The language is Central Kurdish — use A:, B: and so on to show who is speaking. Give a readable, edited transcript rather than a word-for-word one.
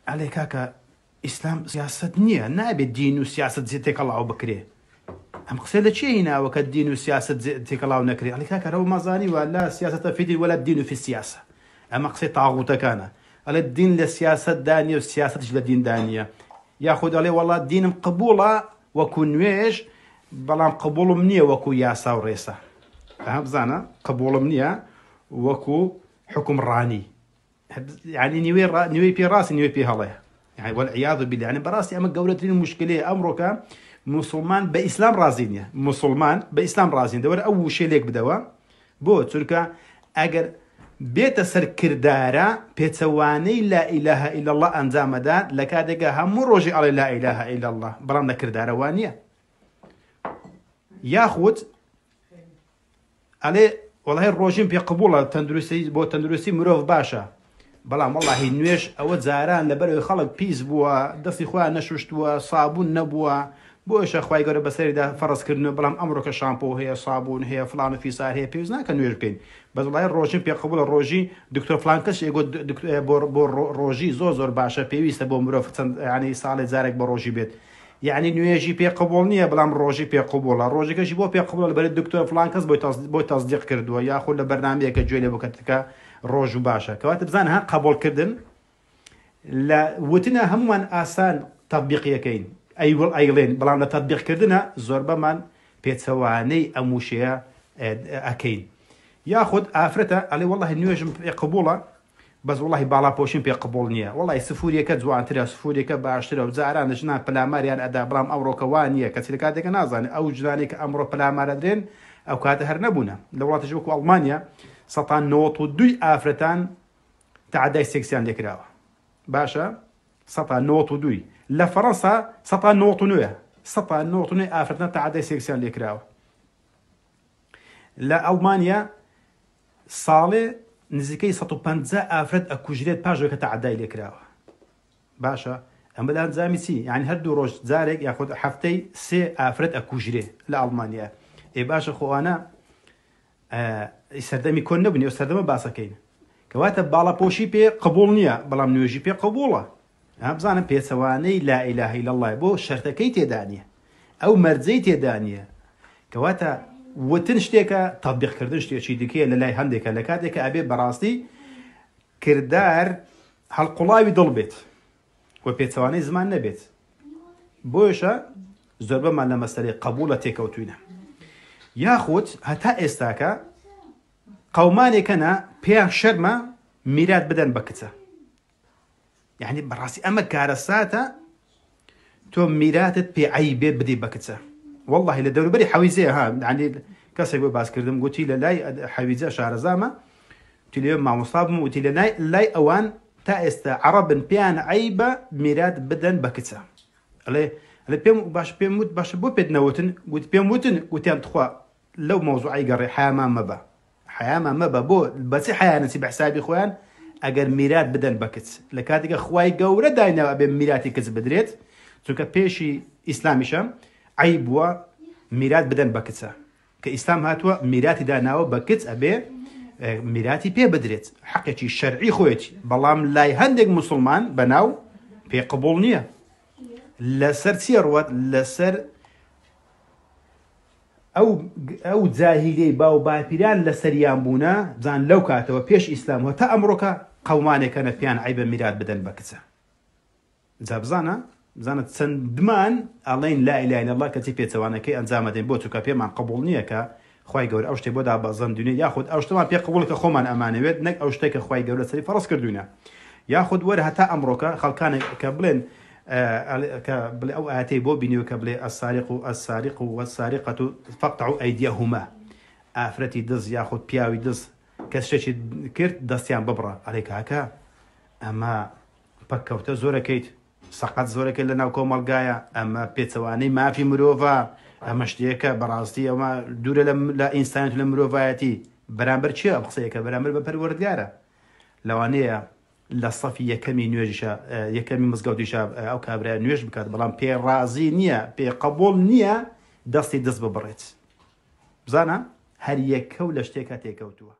A: ئەڵێ کاکە ئیسلام سیاست نییە، نابێت دین و سیاست تێکەڵاو بکرێ. ئەم قسە لە چێ هیناوە کە دین و سیاست تێکەڵاو نەکرێ؟ ئەڵێ کاکە ئەوە مەزانی وە لا سیاسەتە فیدی وەلا دین و فی سیاسە. ئەمە قسەی تاغوتەکانە. ئەڵێ دین لە سیاستدا نیە و سیاستش لە دینددا نیە. یاخود ئەڵێ وەڵا دینم قبوڵە وەکو نوێژ، بەڵام قبوڵم نییە وەکو یاسا و ڕێسە. بزانە قبوڵم نییە وەکو حکومڕانی. یعنی نوێی پێ ڕاستی نوێی پێ هەڵەیە. يعني والعياذ بالله. يعني براستي أما قولتين المشكلة أمرك مسلمان بإسلام رازينية، مسلمان بإسلام رازين دور أول شيء ليك بدوا بو تركا أجر بيت سر كردارا بيتواني لا إله إلا الله أنزام دا لكادجا هم روجي على لا إله إلا الله برامنا كردارا وانية ياخد عليه والله الروجين بيقبوله تندرسي بو تندرسي مروف باشا بەڵام وەڵاهی نوێژ ئەوە جاران لەبەرەوەی خەڵک پیس بووە، دەستی خۆیان نەشوشتووە، سابوون نەبووە، بۆشە خوای گەورە بەسەریدا فەرزکردنەوە. بەڵام ئەمڕۆکە شامپۆ هەیە، سابوون هەیە، فڵان و فیسار هەیە، پێویست ناکە نوێژ بکەین. بەس وەڵاهی ڕۆژین پێقبوڵە ڕۆژی دکتۆر فڵان کەس بۆ ڕۆژی زۆر باشە، پێویستە بۆ مرۆڤ چەند یعنی ساڵی جارێک بە ڕۆژی بێت. یعنی نوێژی پێقبوڵ نییە، بەڵام ڕۆژی پێقبوڵە. ڕۆژێکەشی بۆ پێقبوڵە لەبەری دکتۆر فڵان کەس بۆی تەصدیق کردووە، یاخود لە بەرنامەیەکە گوێ لێ بکەتەکە ڕۆژ و باشە. کەواتە بزانە ها قبولکردن لە وتنە هەمومان ئاسان تەطبیقیەکەین، ئەیڵێن، بەڵام لە تەطبیقکردنە زۆر بەمان پێچەوانەی ئەم وشەیە ئەکەین. یاخود ئافرەتە ئەڵێ وەڵاهی نوێژم پێ قبوڵە، بەس وەڵاهی باڵاپۆشیم پێ قبوڵ نییە، وەڵاهی سفوریەکە جوانترە، سفوریەکە باشترە و جاران ژنان پەلاماریان ئەدا، بەڵام ئەمڕۆکە وان نییە. کەسی لە کاتێکە نازانێت ئەو ژنانێک کە ئەمڕۆ پەلامارە درێن ئەو کاتە هەر نەبوونە. لە وڵاتێک وەکو ئەڵمانیا 192 ئافرەتان تعدای سێکسیان لێکراوە. باشە 192. لە فەڕەنسا 199 ئافرەتان تعدای سێکسیان لێکراوە. لە ئەڵمانیا ساڵێ نزیکەی 150 ئافرەت ئەکوژرێت پاشەوە کە تعدای لێکراوە. باشە ئەمە ئەنجامی چی؟ یعنی هەردوو ڕۆژ جارێک یاخود هەفتەی 3 ئافرەت ئەکوژرێ لە ئەڵمانیا. باشە خۆوانە سەردەمی کۆن نەبوونی و سەردەمە باسەکەین. کەواتە باڵاپۆشی پێ قبوڵ نییە، بەڵام نوێژی پێ قبوڵە. بزانم پێچەوانەی لا ئیلاهە ئیلەڵڵاه بۆ شەرتەکەی تێدا نییە، ئەو مەرجەی تێدا نییە. کەواتە وتن شتێکە، تەطبیقکردن شتێکی دیکەیە لە لای هەندێکە، لە کاتێکە ئەبێ بەڕاستی کردار هەڵقوڵاوی دڵ بێت و پێچەوانەی زمان نەبێت. بۆیشە زۆر بەمان لە مەسەلەی قبوڵە تێکەوتوینە. یاخود هەتا ئێستاکە قەومانێکەنە پێیان شەرمە میرات بدەن بە کچە. یعنی بەڕاستی ئەمە کارەساتە تۆ میراتت پێ عەیبێ بدەی بە کچە. وەڵڵاهی لە دەوروبەری حەویزەیە ینی کەسێک بۆ باسکردم گوتی لە لای حەویزە شارەزامە، وتی لێ مامۆستا بووم، وتی لە لای ئەوان تا ئێستا عەرەبن پێیان عەیبە میرات بدەن بە کچە. ئەڵێ پێم باش پێم وت باشە بۆ پێت نەوتن؟ گوتی پێم وتن، گوتیان تخوا لەو مەوزوعی گەڕێ حەیامان مەبە، حەیامان مەبە. بۆ بەچی حەیانەتی بە حسابی خۆیان ئەگەر میرات بدەن بە کچ. لە کاتێکە خوای گەورە دایناوە ئەبێ میراتی کچ بدرێت، چونکە پێشی ئیسلامیشە عەیب بووە میرات بدەن بە کچە، کە ئیسلام هاتووە میراتی داناوە بە کچ ئەبێ میراتی پێ بدرێت، حەقێکی شەرعی خۆیەتی. بەڵام لای هەندێک موسڵمان بەناو پێ قبوڵ نییە. لەسەر چیە ڕوات؟ لەسەر ئەو جاهیلەی باو باپیران لەسەریان بوونە، بزان لەو کاتەوە پێش ئیسلامەوە تا ئەمڕۆکە قەومانێکەنە پێیان عەیبە میرات بدەن بە کچە. جا بزانە چەندمان ئەڵێن لا ئیلاهە ئیلەڵڵاه کەچی پێچەوانەکەی ئەنجامە دەین، بۆ چونکە پێمان قبوڵ نییە کە خوای گەورە ئەو شتێ بۆ دابەزەن دوێنێ، یاخود ئەو شتمان پێ قبوڵ کە خۆمان ئەمانەوێت، نەک ئەو شتێک کە خوای گەورە سەری فەرز کردوینە. یاخود وەرە هەتا ئەمڕۆکە خەڵکانێک کە بڵێن بڵێ ئەو ئاەتەی بۆ بینیوە کە بڵێ السارق والسارقة فاقطعوا أيديهما، ئافرەتی دز یاخود پیاوی دز کە شتێکی کرد دەستیان ببڕە. ئەڵێ کاکە ئەمە پەککەوتە زۆرەکەیت، سەقەت زۆرەکەی لە ناو کۆمەڵگایە، ئەمە پێچەوانەی مافی مرۆڤە، ئەمە شتێکە بەڕاستی ئەمە دوورە لە ئینسانیەت لە مرۆڤایەتی. بەرامبەر چییە ئەم قسەیەکە؟ بەرامبەر بە پەروەردگارە. لەوانەیە لە سەفی یەکەمی نوێژیشە، یەکەمی مزگەوتیشە ئەو کابرای نوێژ بکات، بەڵام پێ ڕازی نییە، پێ قبوڵ نییە دەستی دەست ببڕێت. بزانە هەر یەکە و لە شتێکە تێکەوتووە.